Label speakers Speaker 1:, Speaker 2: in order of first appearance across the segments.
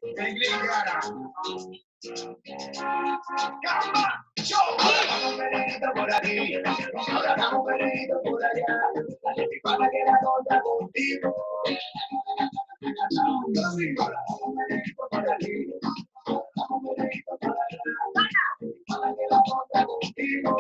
Speaker 1: Damos merenito por aquí, ahora damos merenito por allá. Dale mi pana que la cosa contigo. Damos merenito por aquí, damos merenito por allá. Mi pana que la cosa contigo.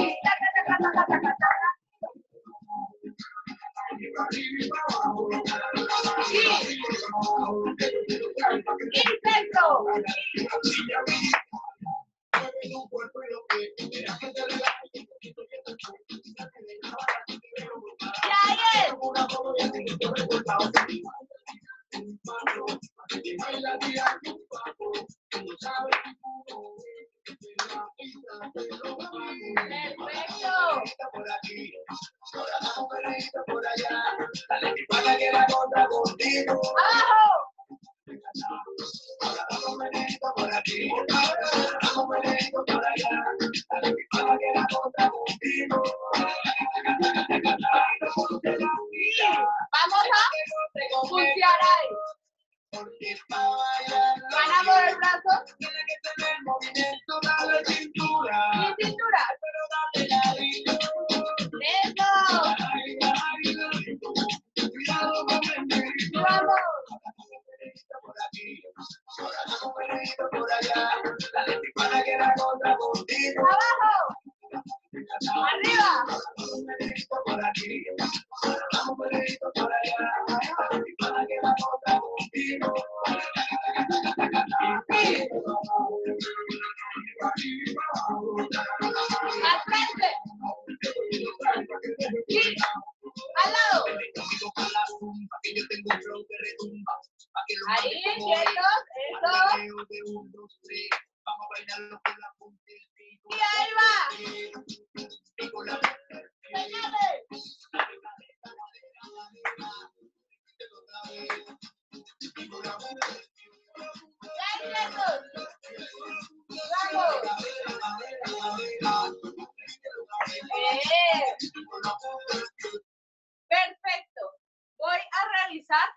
Speaker 2: Perfecto. Voy a realizar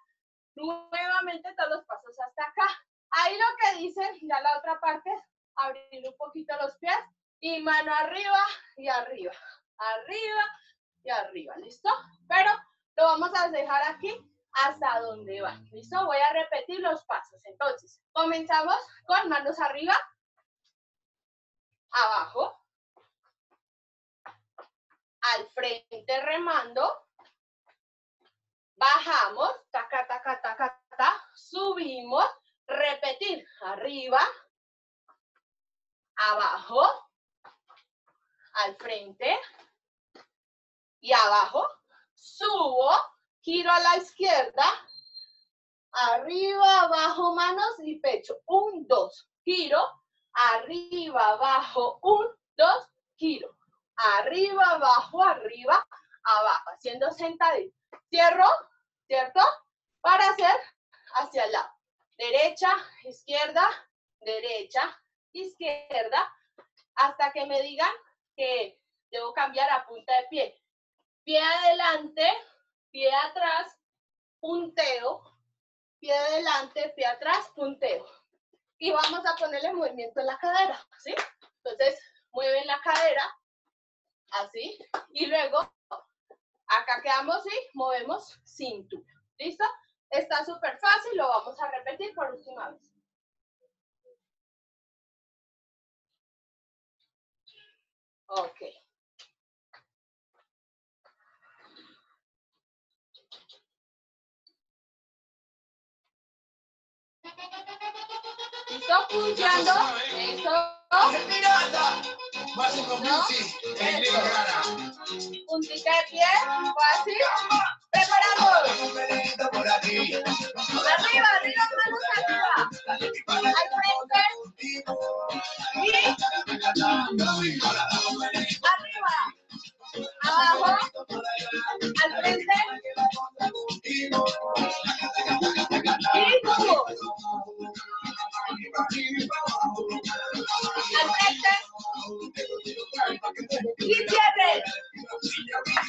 Speaker 2: nuevamente todos los pasos hasta acá. Ahí lo que dicen, ya la otra parte, abrir un poquito los pies y mano arriba y arriba, arriba y arriba, ¿listo? Pero lo vamos a dejar aquí hasta donde va, ¿listo? Voy a repetir los pasos. Entonces, comenzamos con manos arriba, abajo, al frente remando, bajamos, taca, taca, taca, taca, subimos, repetir, arriba, abajo, al frente y abajo, subo, giro a la izquierda, arriba, abajo, manos y pecho, 1, 2, giro, arriba, abajo, 1, 2, giro, arriba, abajo, haciendo sentadilla. Cierro, ¿cierto? Para hacer hacia el lado. Derecha, izquierda, hasta que me digan que debo cambiar a punta de pie. Pie adelante, pie atrás, punteo, pie adelante, pie atrás, punteo. Y vamos a ponerle movimiento en la cadera, ¿sí? Entonces, mueven la cadera, así, y luego acá quedamos y movemos cintura. ¿Listo? Está súper fácil, lo vamos a repetir por última vez. Ok. ¿Listo? Punteando. Eso. ¿No? Puntita de pie, fácil. Preparamos. Arriba, arriba, manos arriba. Al frente. Y arriba. Abajo. Al frente. Y subo. Al frente. Y cierre.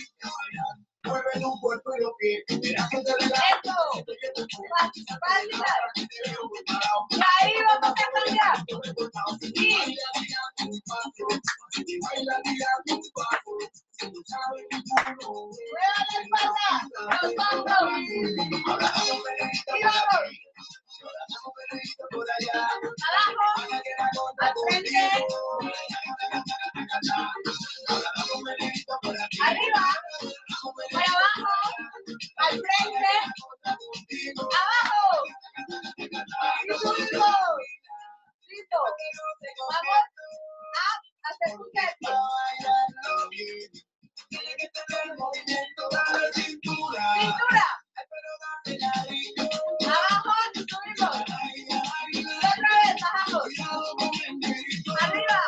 Speaker 2: Eso. Fácil. Mueva la espalda, los hombros. Y vamos. Abajo, al frente. Arriba, para abajo, al frente. Abajo. Y subimos. Listo. Vamos a hacer un gesto. Cintura. Abajo, subimos. Y otra vez, bajamos. Arriba.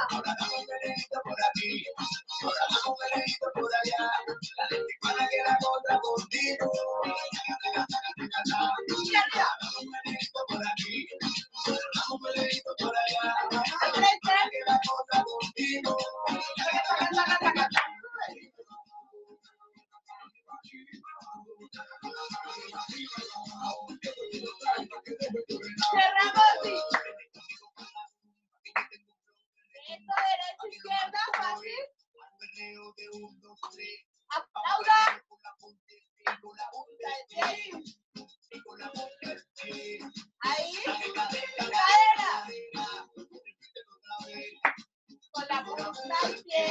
Speaker 2: Y arriba. Al frente. Cerramos así. Esto, derecha, izquierda, fácil. Aplauda. Ahí. Cadera. Con la punta del pie.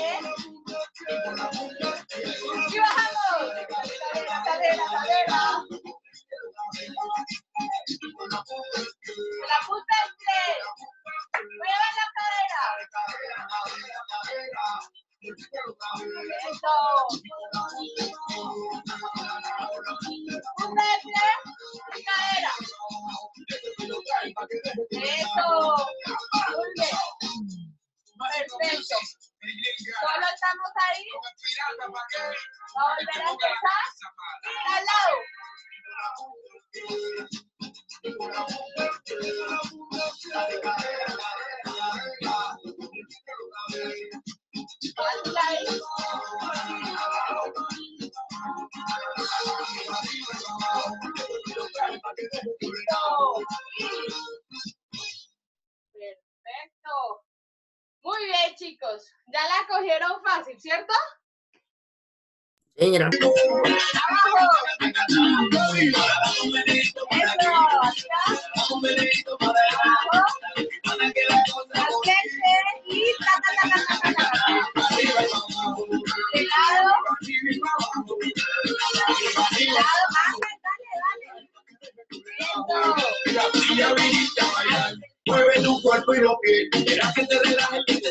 Speaker 2: Y bajamos. Cadera. Con la punta del pie. Mueva la cadera. Eso. Punta del pie y cadera. Eso. Muy bien. Perfecto. Solo estamos ahí. Vamos a volver a empezar. Y al lado. Perfecto. Muy bien, chicos. Ya la cogieron fácil, ¿cierto?
Speaker 3: Señora.
Speaker 2: Abajo. Eso. Abajo. Al frente y ta. De lado. De lado. Dale. Eso.
Speaker 1: Mueve tu cuerpo y lo que quieras que te relaje, que te